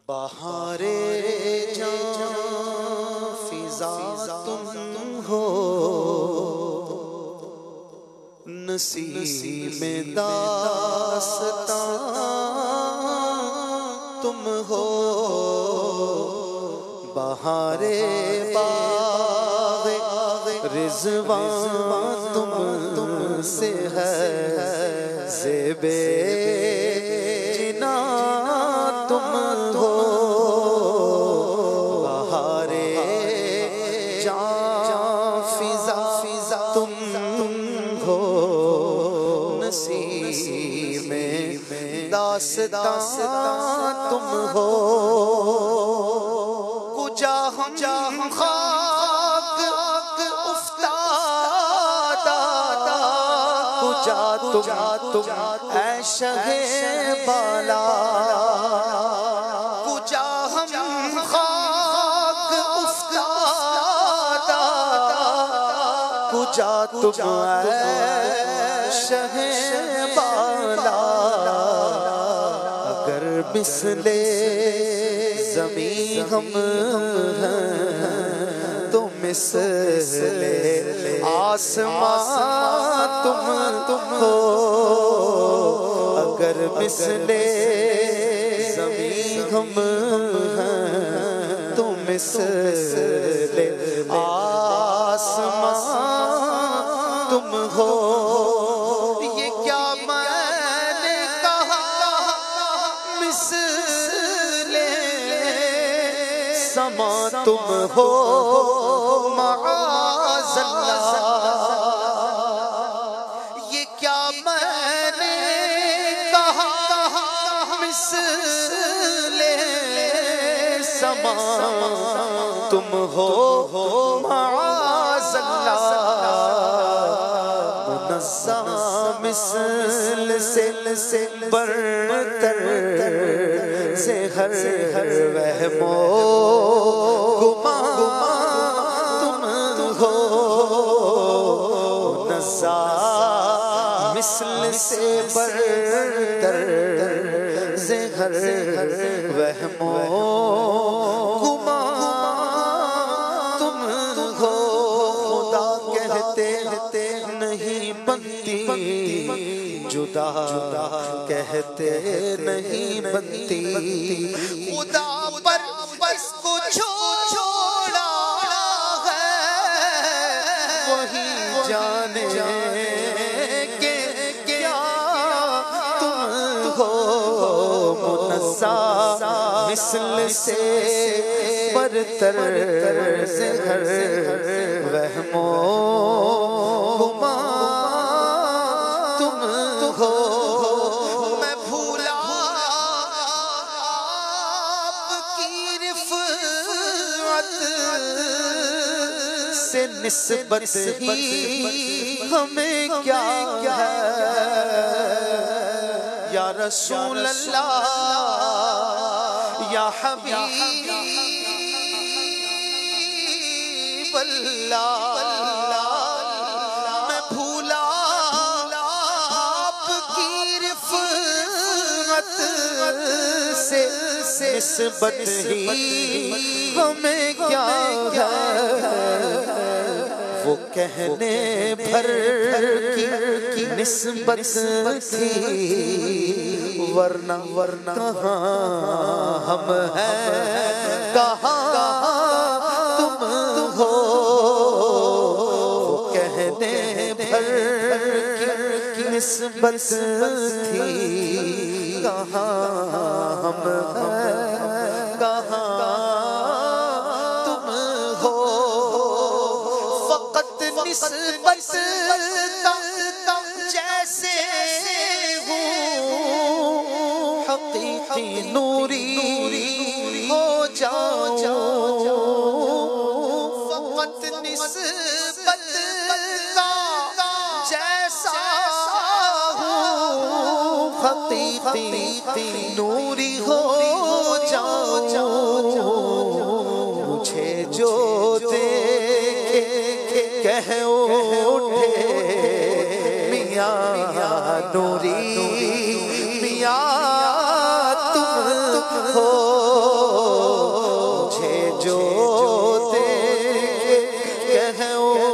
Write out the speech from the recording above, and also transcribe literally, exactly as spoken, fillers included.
بہار جاں فضا تم ہو، نسیم داستاں تم ہو، بہار باغ رضوان تم تم سے ہے، زیب جنا تم ہو، بہار جاں فضا تم ہو، نسیم داستاں تم ہو، کجا ہم خاک افتادہ، کجا تم اے شہ بالا، کجا ہم خاک افتادہ، کجا تم اے شہ بالا، اگر مثل زمین ہم ہیں تو مثل آسمان تم تم ہو، اگر مثل زمین ہم ہیں تو مثل آسمان تم ہو، یہ کیا میں نے کہا مثل سما تم ہو، معاذ اللہ، یہ کیا میں نے کہا مثل سما تم ہو، معاذ اللہ، منزہ مثل سے برتر سے ہر وہم و گمان تم ہو، منزہ مثل سے برتر سے ہر وہم و گمان تم ہو، خدا کہتے نہیں بنتی جدا کہتے نہیں بنتی، خدا پر اس کو چھوڑا ہے وہی جانے کہ کیا تم ہو، منزہ مثل سے برتر سے ہر وہم و گمان تم ہو، میں بھولا آپ کی رفعت سے نسبت ہی ہمیں کیا ہے، یا رسول اللہ یا حبیب اللہ، میں بھولا آپ کی رفعت سے نسبت ہی ہمیں کیا ہے، وہ کہنے بھر کی نسبت تھی، ورنہ ورنہ کہاں ہم ہیں کہاں تم ہو، وہ کہنے بھر کی نسبت تھی، کہاں ہم ہیں کہاں تم ہو، فقط نسبت جیسے ہوں حقیقی نوری ہو جاؤ، فقط نسبت کا جیسا ہوں حقیقی نوری ہو جاؤ، مجھے جو دیکھے کہہ اٹھے میاں نوری، میاں تم ہو، ہے وہ